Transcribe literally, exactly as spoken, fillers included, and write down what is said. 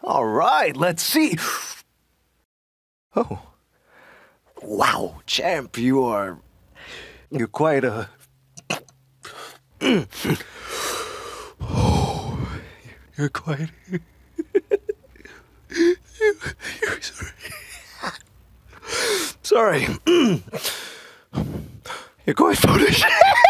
All right, let's see. Oh. Wow, champ, you are... You're quite a... Oh, you're quite... You're sorry. Sorry. You're quite photogenic.